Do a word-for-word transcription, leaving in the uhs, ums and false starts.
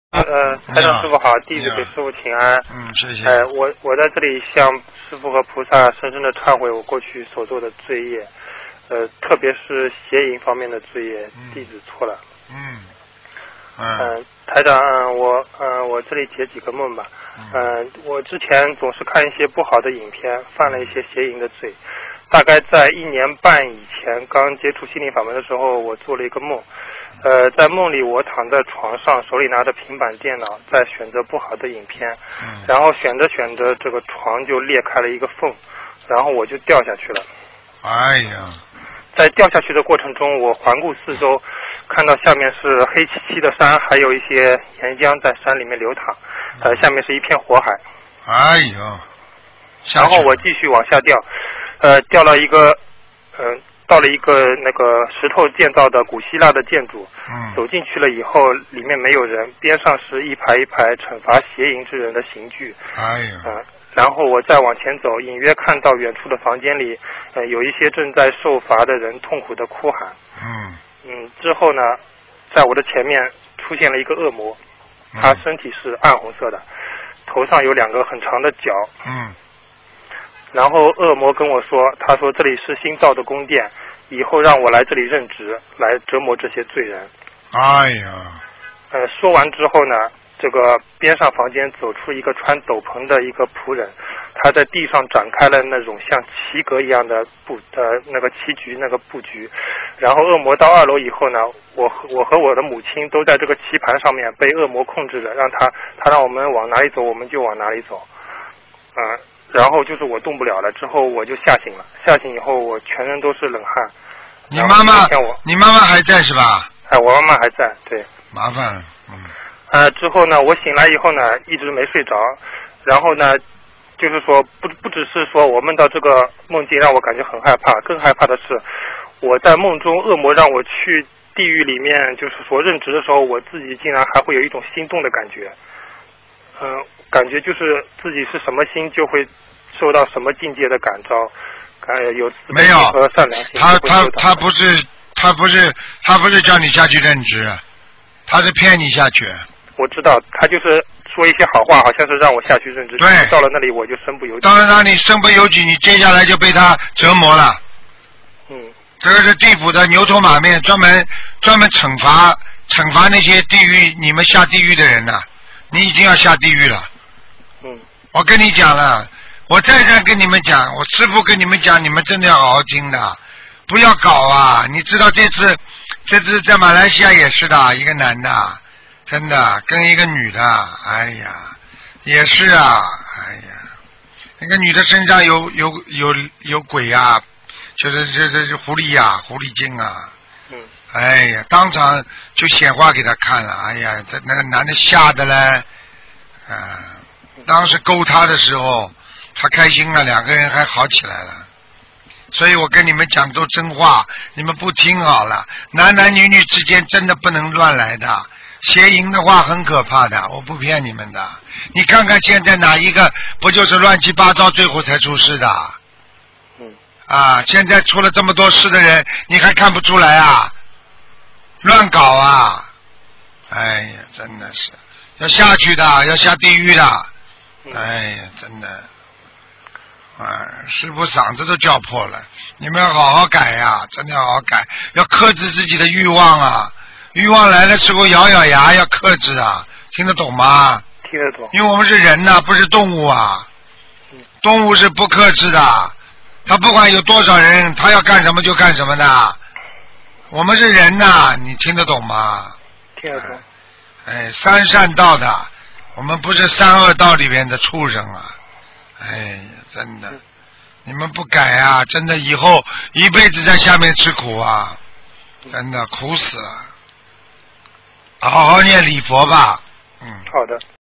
呃，台长师傅好，弟子给师傅请安。 嗯，谢谢。 呃，我我在这里向师傅和菩萨深深的忏悔我过去所做的罪业，呃，特别是邪淫方面的罪业，弟子错了。 嗯。 嗯。呃、台长，我呃我这里解几个梦吧。嗯、呃。我之前总是看一些不好的影片，犯了一些邪淫的罪。大概在一年半以前，刚接触心灵法门的时候，我做了一个梦。呃，在梦里我躺在床上，手里拿着平板电脑，在选择不好的影片，嗯、然后选着选着，这个床就裂开了一个缝，然后我就掉下去了。 哎呀！ 在掉下去的过程中，我环顾四周，看到下面是黑漆漆的山，还有一些岩浆在山里面流淌，呃，下面是一片火海。 哎呦！ 然后我继续往下掉，呃，掉了一个，嗯、呃。到了一个那个石头建造的古希腊的建筑，嗯，走进去了以后，里面没有人，边上是一排一排惩罚邪淫之人的刑具。 哎呀！ 嗯、呃，然后我再往前走，隐约看到远处的房间里，呃，有一些正在受罚的人痛苦的哭喊。 嗯嗯，之后呢，在我的前面出现了一个恶魔，他身体是暗红色的，头上有两个很长的角。 嗯。 然后恶魔跟我说，他说这里是新造的宫殿，以后让我来这里任职，来折磨这些罪人。 哎呀！ 呃，说完之后呢，这个边上房间走出一个穿斗篷的一个仆人，他在地上展开了那种像棋格一样的布呃那个棋局那个布局。然后恶魔到二楼以后呢，我和我和我的母亲都在这个棋盘上面被恶魔控制着，让他他让我们往哪里走我们就往哪里走。嗯、呃。然后就是我动不了了，之后我就吓醒了。吓醒以后，我全身都是冷汗。 你妈妈，你妈妈还在是吧？ 哎，我妈妈还在，对。 麻烦了，嗯。 呃，之后呢，我醒来以后呢，一直没睡着。然后呢，就是说不不只是说我梦到这个梦境让我感觉很害怕，更害怕的是，我在梦中恶魔让我去地狱里面，就是说任职的时候，我自己竟然还会有一种心动的感觉。嗯、呃，感觉就是自己是什么心就会受到什么境界的感召，呃，有慈悲心和善良心。 他他他不是他不是他不是叫你下去任职，他是骗你下去。 我知道，他就是说一些好话，好像是让我下去任职。 对， 到了那里我就身不由己。 当然让你身不由己，你接下来就被他折磨了。 嗯， 这个是地府的牛头马面，专门专门惩罚惩罚那些地狱你们下地狱的人呐、啊。你已经要下地狱了。 嗯， 我跟你讲了，我再三跟你们讲，我师父跟你们讲，你们真的要好好听的，不要搞啊！你知道这次，这次在马来西亚也是的，一个男的，真的跟一个女的，哎呀，也是啊，哎呀，那个女的身上有有有有鬼啊，就是这这这狐狸呀、啊，狐狸精啊。 嗯。 哎呀，当场就显化给他看了。哎呀，这那个男的吓得嘞，啊、呃，当时勾他的时候，他开心了，两个人还好起来了。所以我跟你们讲都真话，你们不听好了。男男女女之间真的不能乱来的，邪淫的话很可怕的，我不骗你们的。你看看现在哪一个不就是乱七八糟，最后才出事的？ 嗯。啊， 现在出了这么多事的人，你还看不出来啊？乱搞啊！哎呀，真的是要下去的，要下地狱的。哎呀，真的，啊，师父嗓子都叫破了。你们要好好改呀、啊，真的要好好改，要克制自己的欲望啊！欲望来的时候咬咬牙要克制啊，听得懂吗？ 听得懂。 因为我们是人呐、啊，不是动物啊。动物是不克制的，他不管有多少人，他要干什么就干什么的。我们是人呐、啊，你听得懂吗？ 听得懂。 哎，三善道的，我们不是三恶道里边的畜生啊！哎呀，真的，你们不改啊，真的以后一辈子在下面吃苦啊，真的苦死了。好好念礼佛吧，嗯。 好的。